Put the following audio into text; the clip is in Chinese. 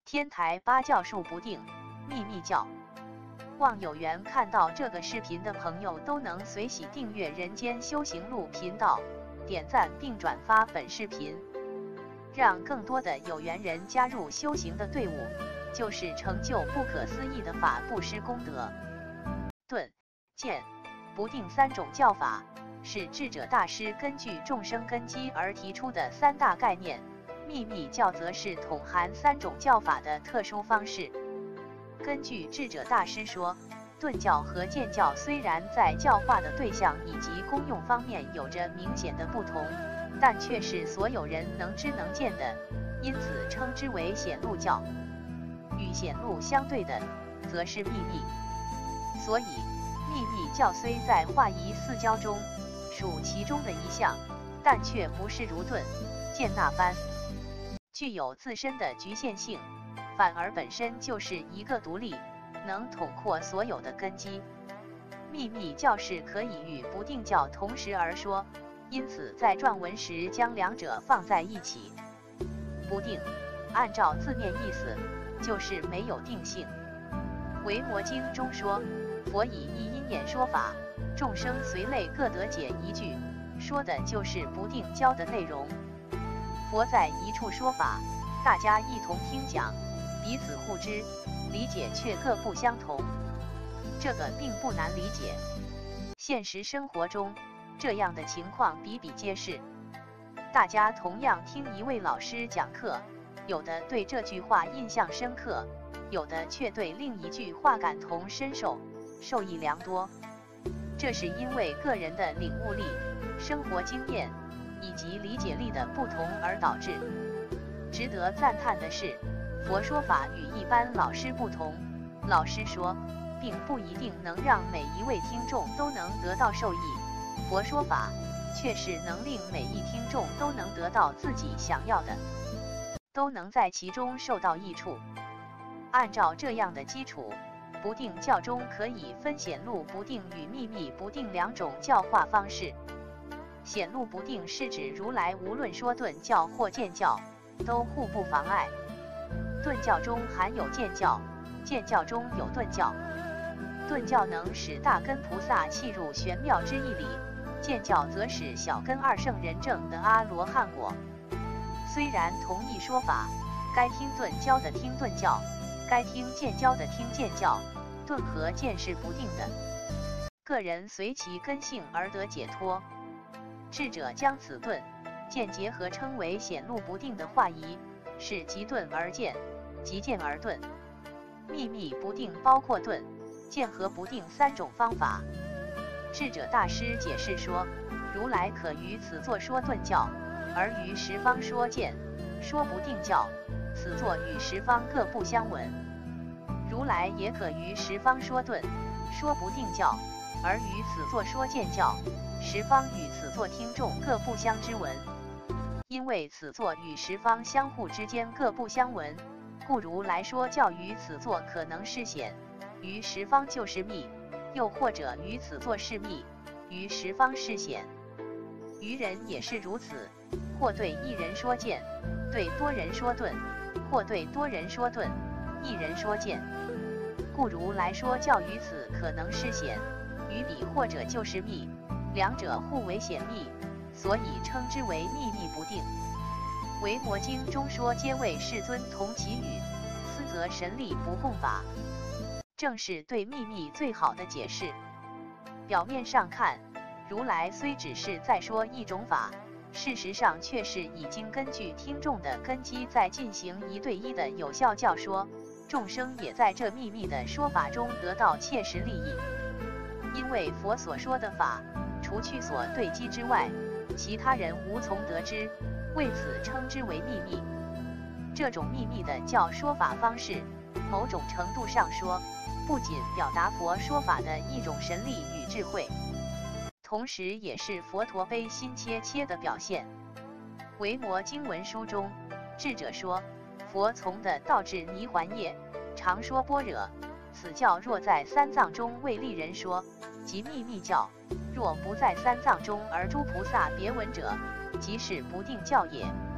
天台八教术不定，秘密教。望有缘看到这个视频的朋友都能随喜订阅人间修行路频道，点赞并转发本视频，让更多的有缘人加入修行的队伍，就是成就不可思议的法布施功德。顿、见、不定三种教法，是智者大师根据众生根基而提出的三大概念。秘密教则是统含三种教法的特殊方式。根据智者大师说，顿教和见教虽然在教化的对象以及功用方面有着明显的不同，但却是所有人能知能见的，因此称之为显露教。与显露相对的，则是秘密。所以，秘密教虽在化仪四教中属其中的一项，但却不是如顿、见那般具有自身的局限性，反而本身就是一个独立，能统括所有的根基。秘密教是可以与不定教同时而说，因此在撰文时将两者放在一起。不定，按照字面意思，就是没有定性。维摩经中说，佛以一因演说法，众生随类各得解一句，说的就是不定教的内容。佛在一处说法，大家一同听讲，彼此互知，理解却各不相同。这个并不难理解。现实生活中，这样的情况比比皆是。大家同样听一位老师讲课，有的对这句话印象深刻，有的却对另一句话感同身受，受益良多。这是因为个人的领悟力、生活经验以及理解力的不同而导致。值得赞叹的是，佛说法与一般老师不同，老师说并不一定能让每一位听众都能得到受益，佛说法却是能令每一听众都能得到自己想要的，都能在其中受到益处。按照这样的基础，不定教中可以分显露不定与秘密不定两种教化方式。显露不定是指如来无论说顿教或见教，都互不妨碍。顿教中含有见教，见教中有顿教。顿教能使大根菩萨契入玄妙之义理，见教则使小根二圣人证得阿罗汉果。虽然同一说法，该听顿教的听顿教，该听见教的听见教，顿和见是不定的，个人随其根性而得解脱。智者将此顿、见结合称为显露不定的化仪，是即顿而见，即见而顿。秘密不定包括顿、见和不定三种方法。智者大师解释说，如来可于此作说顿教，而于十方说见、说不定教，此作与十方各不相闻。如来也可于十方说顿、说不定教，而于此作说见教，十方与此作听众各不相知闻。因为此作与十方相互之间各不相闻，故如来说教于此作可能是显，于十方就是密，又或者于此作是密，于十方是显。于人也是如此，或对一人说见，对多人说顿，或对多人说顿，一人说见。故如来说教于此可能是显，于彼或者就是密，两者互为显密，所以称之为秘密不定。维摩经中说皆谓世尊同其语，斯则神力不共法，正是对秘密最好的解释。表面上看，如来虽只是在说一种法，事实上却是已经根据听众的根基在进行一对一的有效教说，众生也在这秘密的说法中得到切实利益。因为佛所说的法，除去所对机之外，其他人无从得知，为此称之为秘密。这种秘密的教说法方式，某种程度上说，不仅表达佛说法的一种神力与智慧，同时也是佛陀悲心切切的表现。维摩经文书中，智者说，佛从的道至泥环夜，常说般若，此教若在三藏中为利人说，即秘密教；若不在三藏中而诸菩萨别闻者，即是不定教也。